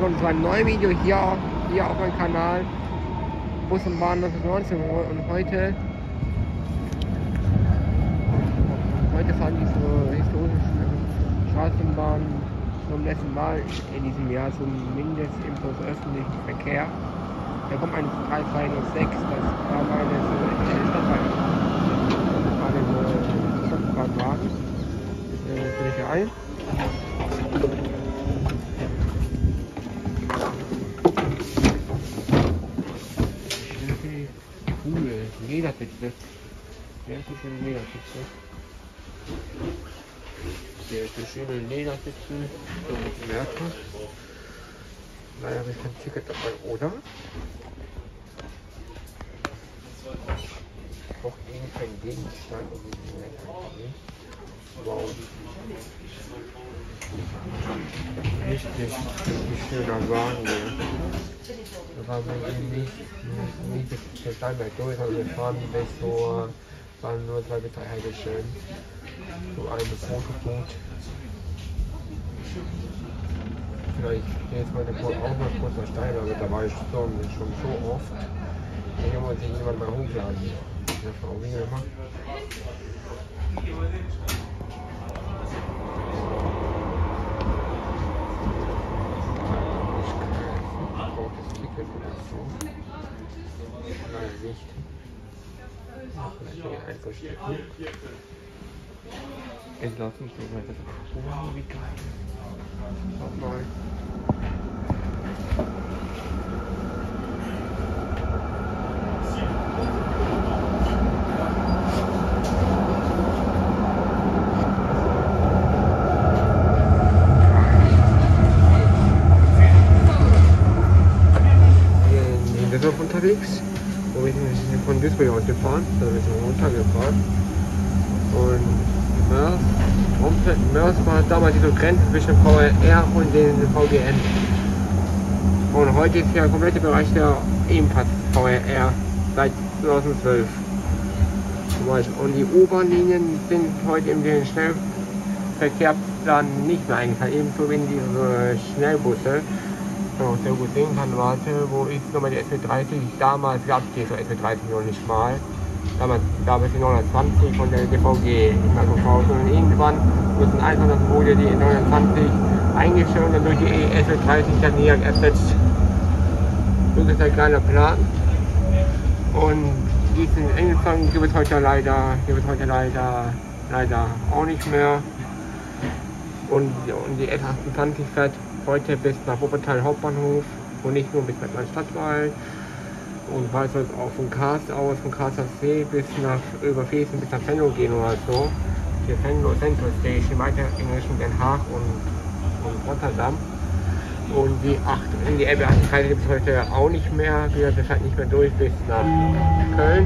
willkommen zu einem neuen Video hier auf meinem Kanal Bus und Bahn 1919 und heute fahren diese historischen Straßenbahnen zum letzten Mal in diesem Jahr zumindest im öffentlichen Verkehr. Da kommt ein 3206, das war meine Stadtbahnwagen. Bin ich hier ein. Cool, Ledersitze. Sehr schöne Ledersitze. Sehr schöne Ledersitze. So mit Werte. Leider habe ich kein Ticket dabei, oder? Auch irgendwie kein Gegenstand. Wow. Richtig schöner Wagen hier. Wir fahren nicht bis Steinberg durch, sondern wir fahren bis so, waren nur 2 bis 3 Haltestellen. So einen Fotopunkt. Vielleicht jetzt heute auch mal kurz nach Steinberg, da war ich schon so oft. Hier muss sich jemand mal hochladen. Das war auch wie immer. Nicht. Vielleicht einfach stecken. Entlassen, so weiter. Wow, wie geil. Schau mal. Wir sind unterwegs. Wo wir sind von Duisburg aus gefahren, da sind wir runtergefahren. Und Mörs war damals die Grenze zwischen VRR und den VGN. Und heute ist der komplette Bereich der ebenfalls VRR seit 2012. Und die U-Bahn-Linien sind heute in den Schnellverkehrsplan nicht mehr eingeteilt, ebenso wie diese Schnellbusse. So, sehr gut sehen kann, warte, wo ist nochmal die SW30? Damals gab es die so SW30 noch nicht mal. Damals gab es die 920 von der DVG in Magdeburg. Und irgendwann wurde die 920 eingestellt und dann durch die SW30 dann hier ersetzt. So ist ein kleiner Plan. Und diesen Engelsfang gibt es heute leider auch nicht mehr. Und die S28 fährt heute bis nach Wuppertal Hauptbahnhof und nicht nur bis nach Stadtwald und weiter auch von Karst aus, von Karst am See bis nach Überfesen bis nach Venlo gehen oder so. Die Venlo Central Station weiter in Richtung Den Haag und Rotterdam. Und die RB38 gibt es heute auch nicht mehr, wir fährt nicht mehr durch bis nach Köln.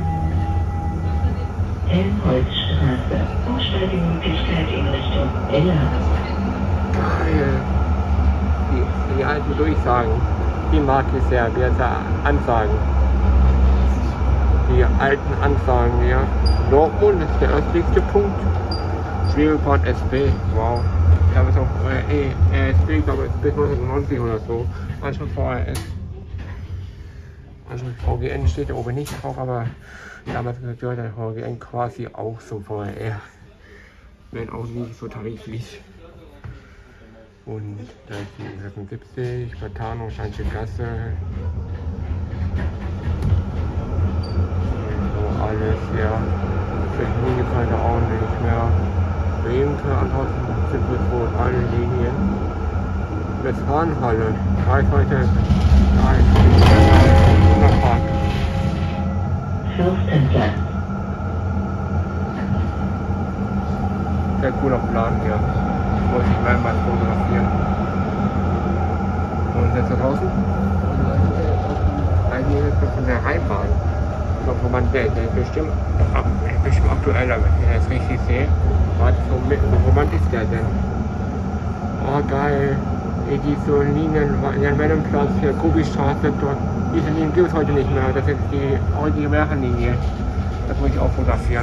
Helmholtzstraße, Umsteigemöglichkeit in Richtung Eller. Geil. Die alten Durchsagen, die mag ich sehr, wie Ansagen. Die alten Ansagen, ja. Dortmund ist der östlichste Punkt. Schwebebad SB, wow. Da ist auch SB, glaube ich, bis 1990 oder so. Manchmal VRS. Also VGN steht da oben nicht drauf, aber damals gehört der VGN quasi auch zum VRR. Wenn auch nicht so tariflich. Und da ist die 76, Platano, Scheinsche Gasse. Und so alles, ja. Technik ist heute auch nicht mehr. Bremen, ansonsten sind wir wohl alle Linien. Westfalenhalle, da ist heute Wunderpark. Fürstenplatz. Sehr cooler Plan hier. Muss ich gleich mal fotografieren. Und jetzt da draußen? Einige von der Rheinbahn. Wo man der bestimmt aktueller, wenn ich das richtig sehe. Warte, wo man ist der denn? Oh geil. Diese Linien, der Wellenplatz hier, Kubistraße dort. Diese Linien gibt es heute nicht mehr. Das ist die heutige Märchenlinie. Das muss ich auch fotografieren.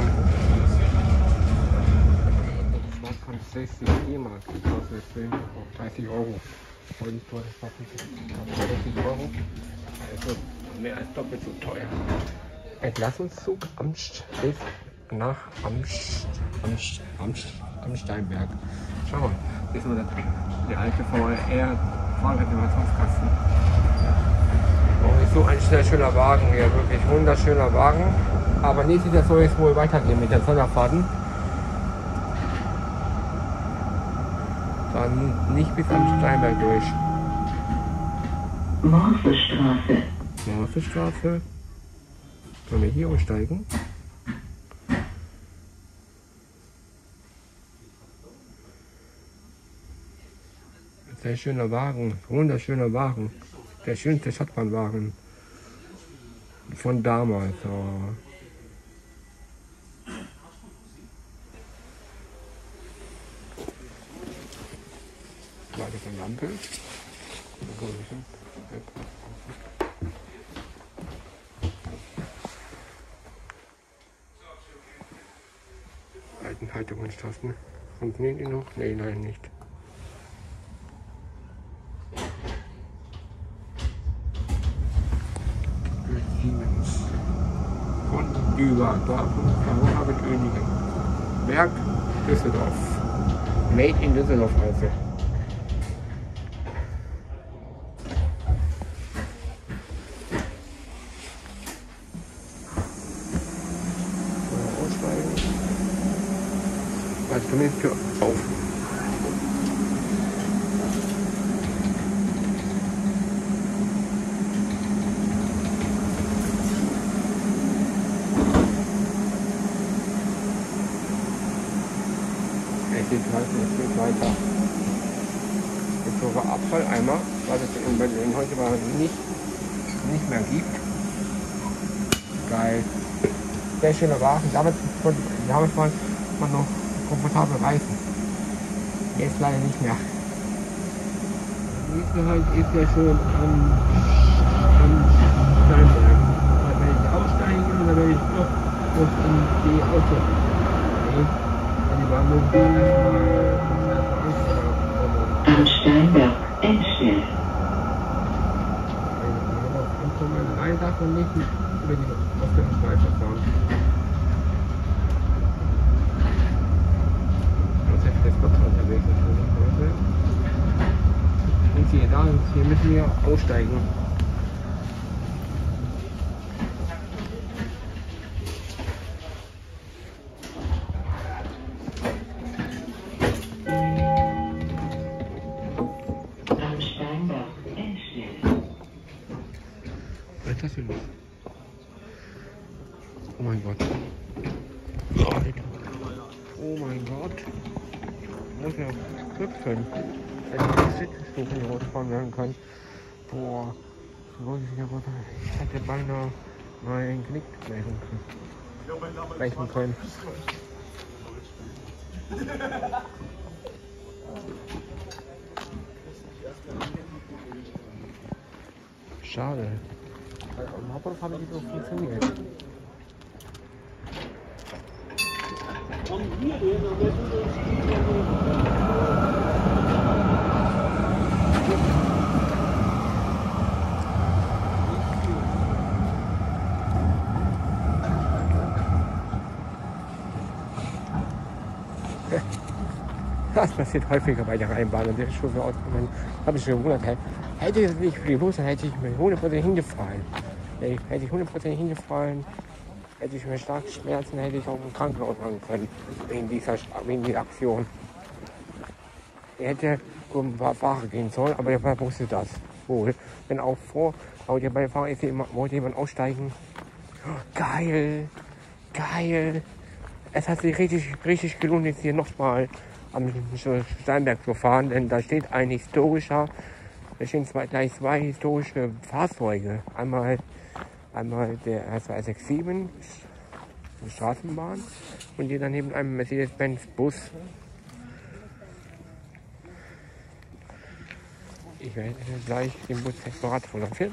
60 D-Mark, das kostet 30 Euro. voll nicht teuer, das war 50 Euro. Also mehr als doppelt so teuer. Entlassungszug bis nach Amsteinberg. Schau mal, das ist nur der alte VR-Fahrradsimulationskasten. Oh, ist so ein sehr schöner Wagen hier, wirklich wunderschöner Wagen. Aber nächstes Jahr soll es wohl weitergehen mit den Sonderfahrten. Dann nicht bis am Steinberg durch. Morsestraße. Morsestraße. Können wir hier umsteigen? Sehr schöner Wagen, wunderschöner Wagen. Der schönste Stadtbahnwagen von damals. Oh. War das eine Lampe? Alten Halterungstasten. Funktionieren die noch? Nee, nein, nicht. Siemens. Von über Dortmund, Verona mit Öningen. Werk Düsseldorf. Made in Düsseldorf also. Also zumindest Tür auf. Es geht weiter. Jetzt sogar Abfalleimer, was es in Berlin heute mal nicht mehr gibt. Geil. Sehr schöner Wagen. Damals war man noch komfortabel reisen. Jetzt leider nicht mehr. Nächste Halt ist ja schon am Steinberg. Da werde ich aussteigen und dann werde ich noch in die Auto. Die waren nur Am Steinberg entstehen. Nein, darf man nicht über die Ausgangsschleife fahren. Das Gott unterwegs ist. Und hier müssen wir aussteigen. Am Steinberg entstehen. Was ist das denn? Oh mein Gott. Oh mein Gott. Muss ja hüpfen. Wenn ich die Sitzstufen hier rausfahren werden kann. Boah. Ich hätte beinahe meinen Knick brechen können. Schade. Am Hauptbahnhof habe ich so funktioniert. Das passiert häufiger bei der Rheinbahn und der ist schon so ausgegangen. Habe ich schon gewundert, hätte ich das nicht für die Bus, dann hätte ich mir 100% hingefallen. Hätte ich 100% hingefallen, hätte ich mir starke Schmerzen, hätte ich auch im Krankenhaus landen können, wegen dieser Aktion. Er hätte um ein paar Fahrer gehen sollen, aber der wusste das wohl. Denn auch bei der Fahrer ist wollte jemand aussteigen. Geil, geil. Es hat sich richtig gelohnt, jetzt hier nochmal am Steinberg zu fahren, denn da steht da stehen gleich zwei historische Fahrzeuge. Einmal der R267 Straßenbahn und hier daneben ein Mercedes-Benz Bus. Ich werde gleich den Bus separat fotografieren.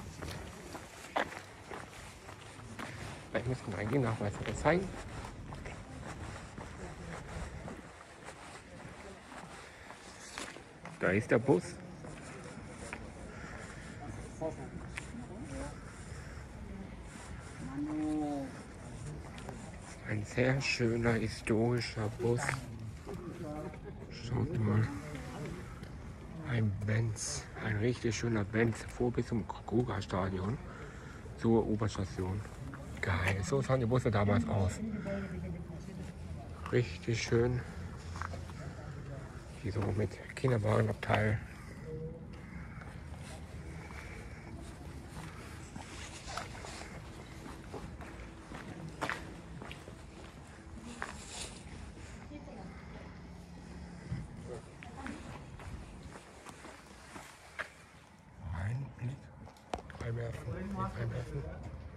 Ich muss mal eingehen, Nachweis zeigen. Da ist der Bus. Ein sehr schöner historischer Bus. Schaut mal. Ein Benz. Ein richtig schöner Benz. Vor bis zum Kruger-Stadion. Zur Oberstation. Geil. So sahen die Busse damals aus. Richtig schön. Hier so mit Kinderwagenabteil. Einwerfen.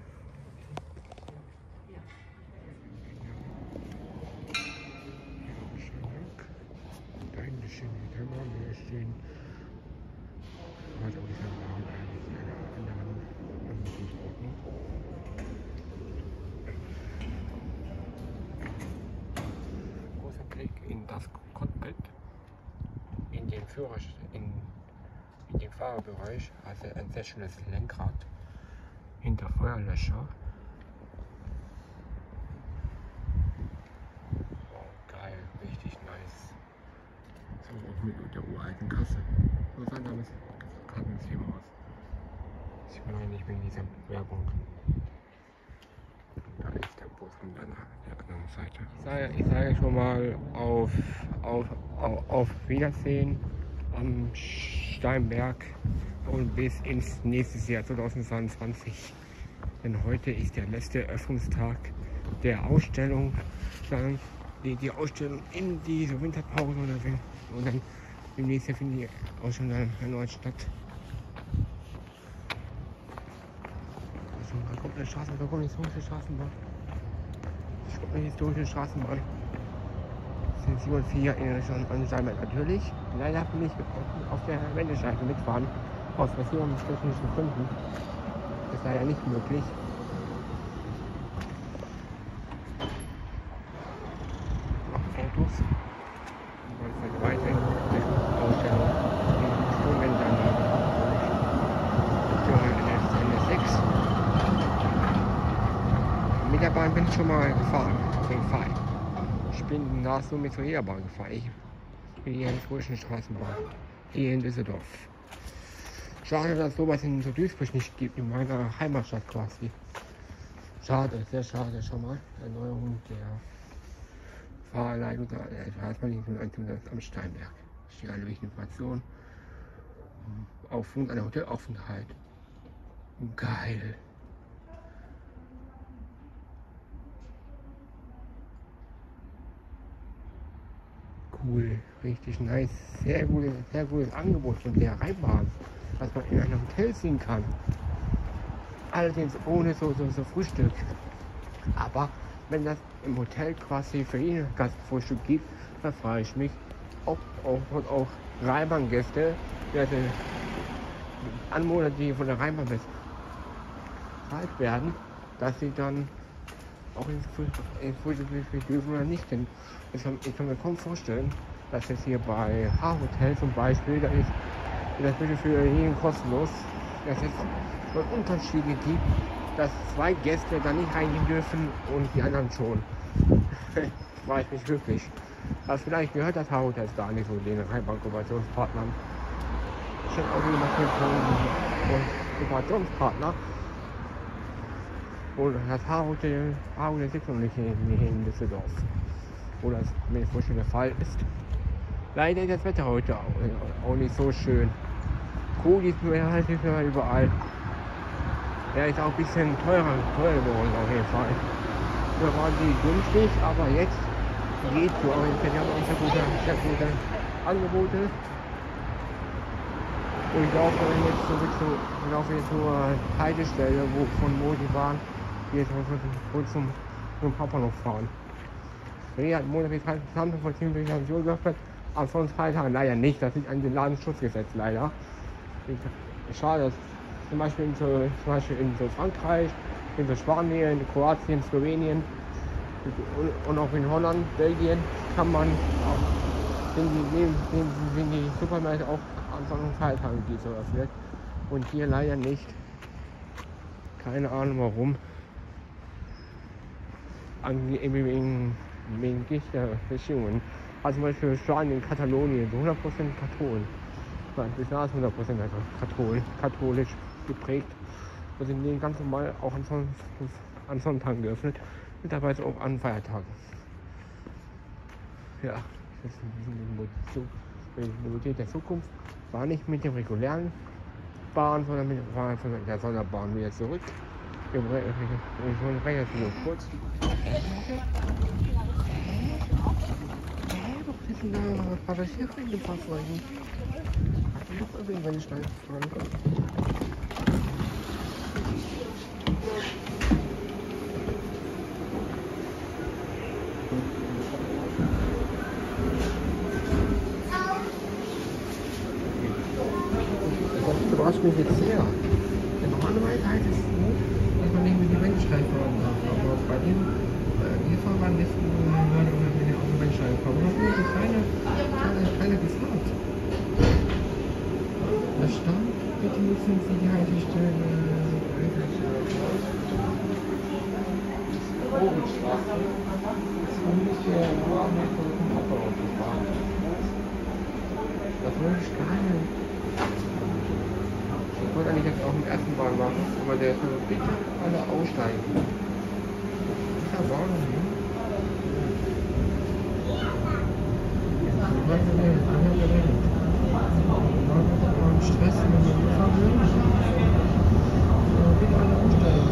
Da hinten stehen die Kämmer, wir stehen. Also ich habe auch eigentlich eine Anwendungsordnung. Großer Blick in das Cockpit, in den in den Fahrerbereich, also ein sehr schönes Lenkrad. Hinter Feuerlöscher. Wow, geil, richtig nice. So auch mit der uralten Kasse. So sah damals Kartensystem aus. Ich meine nicht wegen dieser Werbung. Da ist der Bus an der anderen Seite. Ich sage schon mal auf Wiedersehen am Steinberg. Und bis ins nächste Jahr 2022. Denn heute ist der letzte Öffnungstag der Ausstellung. Dann die Ausstellung in diese Winterpause und dann demnächst findet die Ausstellung dann erneut statt. Also, da kommt eine Straßenbahn, da kommt eine historische Straßenbahn. Es kommt eine historische Straßenbahn. Das sind 704 in Richtung Steinberg natürlich. Leider bin ich auf der Wendeschleife mitfahren. Aus versicherungstechnischen Gründen ist leider nicht möglich. Noch Fotos. Und weiter in der Ausstellung. Die Sturmwändanlage. Richtung NS6. Mit der Bahn bin ich schon mal gefahren. Auf jeden Fall. Ich bin nach so mit zur Bahn gefahren. Ich bin hier in der historischen Straßenbahn. Hier in Düsseldorf. Schade, dass es sowas in so Duisburg nicht gibt, in meiner Heimatstadt quasi. Schade, sehr schade schon mal. Erneuerung der Fahranleitung, da hat man nicht nur am Steinberg. Steht alle wichtigen Informationen. Aufgrund einer Hotelaufenthalt. Geil. Cool, richtig nice. Sehr gutes Angebot von der Rheinbahn, dass man in einem Hotel sehen kann. Allerdings ohne so Frühstück. Aber wenn das im Hotel quasi für jeden Gastfrühstück gibt, dann frage ich mich, ob auch Rheinbahn-Gäste, also Anwohner, die von der Rheinbahn bezahlt werden, dass sie dann auch ins Frühstück dürfen oder nicht. Denn ich kann mir kaum vorstellen, dass es hier bei H-Hotel zum Beispiel, da ist das bitte für jeden kostenlos, dass es so Unterschiede gibt, dass 2 Gäste da nicht reingehen dürfen und die anderen schon. Weiß nicht wirklich. Also vielleicht gehört das H-Hotel gar nicht so den Rheinbahn-Kooperationspartnern. Ich habe auch jemanden von Kooperationspartner. Und das H-Hotel sitzt noch nicht in Düsseldorf. Wo das mir vorstellen der Fall ist. Leider ist das Wetter heute auch nicht so schön. Kohl ist nur halt nicht mehr überall. Er ist auch ein bisschen teurer geworden auf jeden Fall. Da waren die günstig, aber jetzt geht so. Aber jetzt haben wir auch sehr gute Angebote. Und ich laufe jetzt zur Haltestelle, wo die Bahn jetzt zum Hauptbahnhof fahren. Ja, Montag ist Samstag vor 10 Uhr geöffnet, aber sonst Freitag leider nicht. Das liegt an dem Ladenschutzgesetz leider. Schade, dass zum Beispiel in so Frankreich, in so Spanien, in Kroatien, Slowenien und auch in Holland, Belgien kann man auch, sind die Supermärkte auch an so Feiertagen geöffnet. und hier leider nicht. Keine Ahnung warum. Wegen Gichterbeziehungen. Also zum Beispiel Spanien, Katalonien, so 100% Katholen. Bis nahe 100% also katholisch geprägt. Und sind denen ganz normal auch an Sonntagen geöffnet. Und dabei auch an Feiertagen. Ja, das ist die Mobilität der Zukunft. War nicht mit dem regulären Bahn, sondern mit der Sonderbahn wieder zurück. Wir wollen relativ nur kurz. Was ist denn da? Was war das hier für ein Fahrzeugen? Hat die doch irgendwann steil fahren? Das überrascht mich jetzt sehr. Denn normalerweise heißt es so, dass man nicht mit dem Wendeschleife fahren darf. Aber bei dem Fahrbahn ist man mit dem Wendeschleife fahren. Und das ist eine kleine Gefahrt. Da stand, bitte nutzen Sie die Haltestelle. Obenstraße. Das ist ungefähr nur am Autobahn gefahren. Das wollte ich gar nicht. Ich wollte eigentlich jetzt auch einen ersten Bahn machen, aber der soll bitte alle aussteigen. Dieser Bahn hier. Was ist denn? Stress, wenn man fahren will. Bitte alle aussteigen.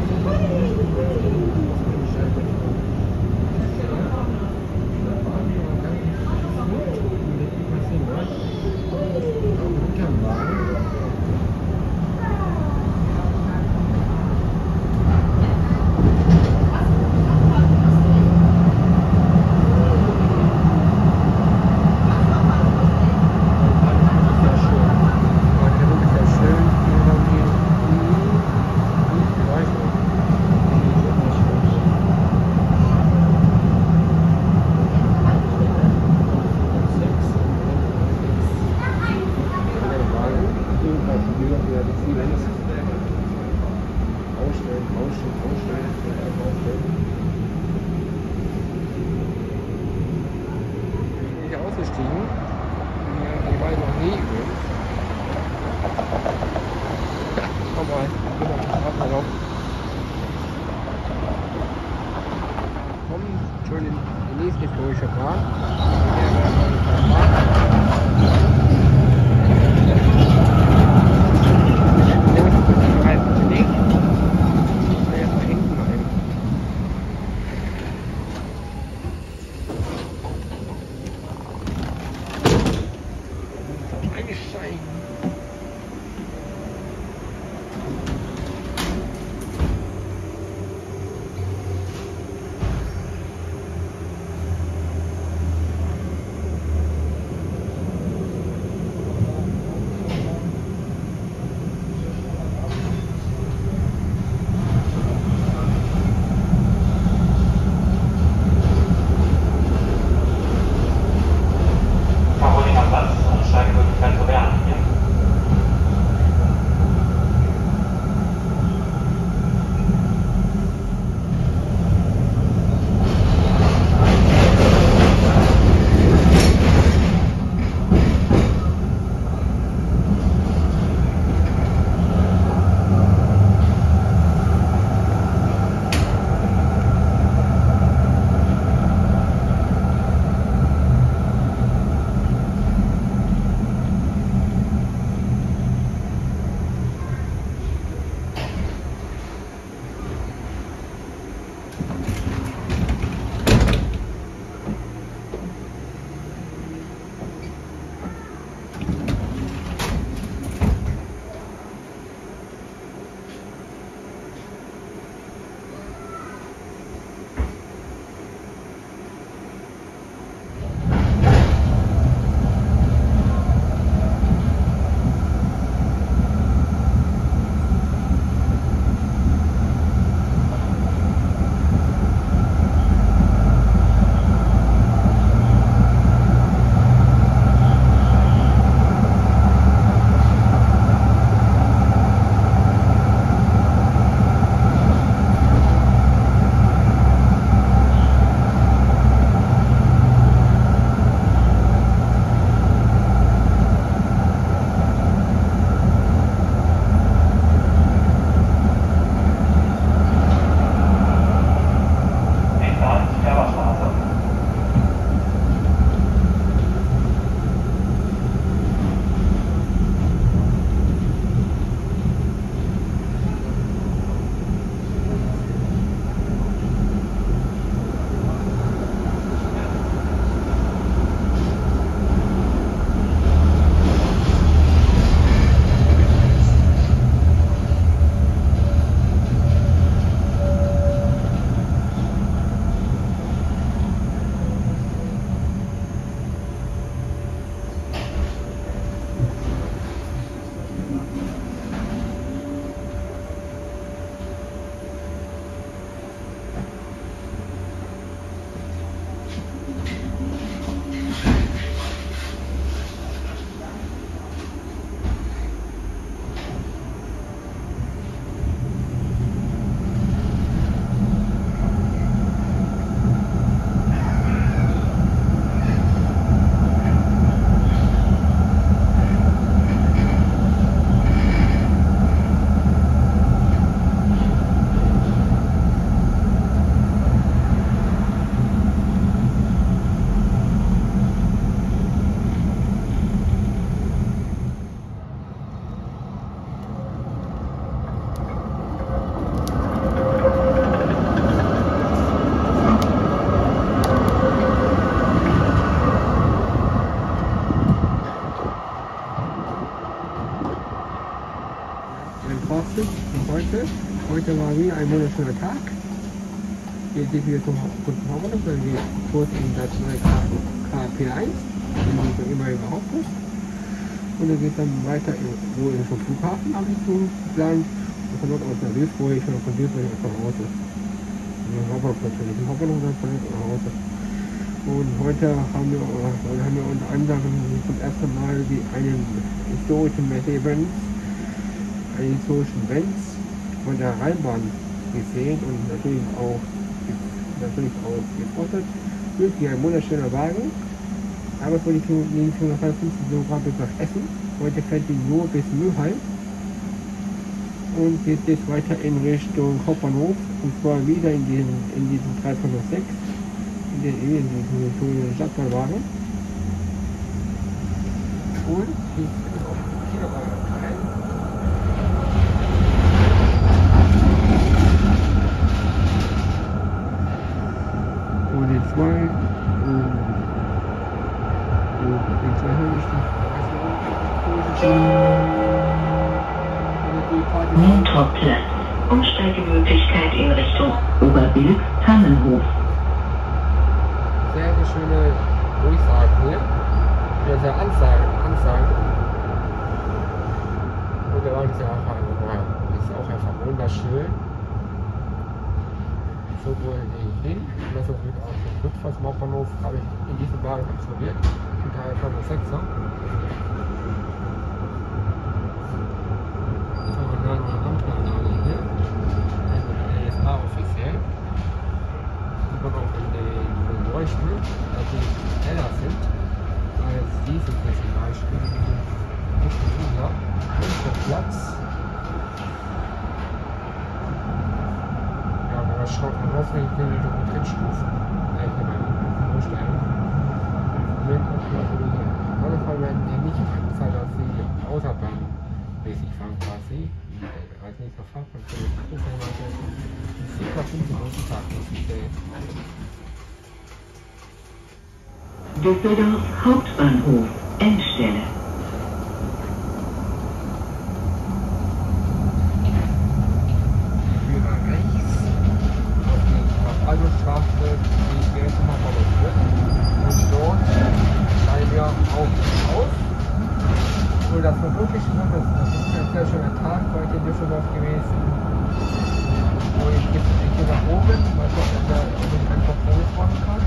Ausgestiegen. Die war noch nie übrigens. Komm mal, geh mal auf die Straße rauf. Kommen schon in die nächste historische Bahn. ein Fazit von heute. Heute war wieder ein wunderschöner Tag. Hier sind wir zum Hauptbahnhof, dann geht kurz in das neue KP1, den wir immer überhaupt ist. Und dann geht es dann weiter in Richtung Flughafen, habe ich so geplant. Und von dort aus nach Duisburg, ich von Duisburg nach Hause. Den Hauptbahnhof natürlich, den Hauptbahnhof dann von dort nach Hause. Und heute haben wir unter anderem zum ersten Mal einen historischen Mercedes-Benz, einen historischen Benz von der Rheinbahn gesehen und natürlich auch gefordert. Wirklich ein wunderschöner Wagen. Aber von den 450 Kilogramm bis nach Essen. Heute fährt die nur bis Mülheim. Und geht jetzt weiter in Richtung Hauptbahnhof. Und zwar wieder in diesem 306. In diesem Stadtbahnwagen. Und hier ist auch die Kinderwagen rein. Und den zwei Motorplatz. Umsteigemöglichkeit in Richtung Oberbilk-Tannenhof. Sehr schöne Durchsagen hier. Ja, sehr Ansagen. Und der Wagen ist ja auch einfach wunderschön. Sowohl den Hin- als auch den Rückfahrt zum Hauptbahnhof habe ich in diesem Wagen absolviert. Ein Teil von der 6er. Das haben wir dann eine Ampelnahme hier. Der LSA offiziell. Die man auch in den Leuchten, dass die heller sind, als diese hier zum Beispiel. Und der Platz. Schaut man auf, wenn ich die Trittstufen vorstellen. Auf alle Fall werden die nicht angezeigt, dass sie autobahnmäßig fahren quasi. Als nächster Fahrplan für die Kuhverwaltung ca. 5 Minuten Tag muss ich sehen. Düsseldorf Hauptbahnhof, Endstelle. Straße, die erste Mal verlust und dort steigen wir auf aus. Und das war wirklich ein sehr schöner Tag heute in Düsseldorf gewesen. Und ich gehe nach oben, weil ich einfach Fotos machen kann.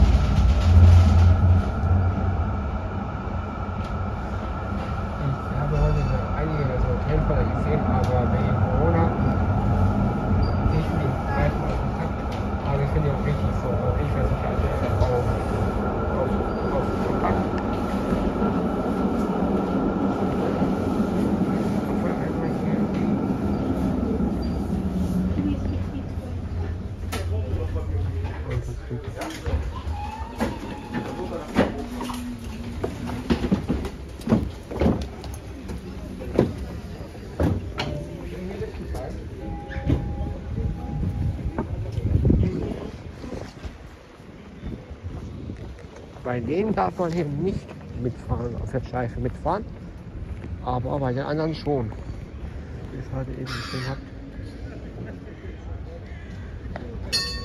Ich habe heute einige Hotelfälle gesehen, aber wegen Corona sehe ich die meisten aus dem Takt. Aber ich finde ja auch wichtig, so ich weiß nicht, also auf Kontakt. Bei denen darf man eben nicht mitfahren, auf der Schleife mitfahren, aber bei den anderen schon. Wie ich es heute eben gesehen habe.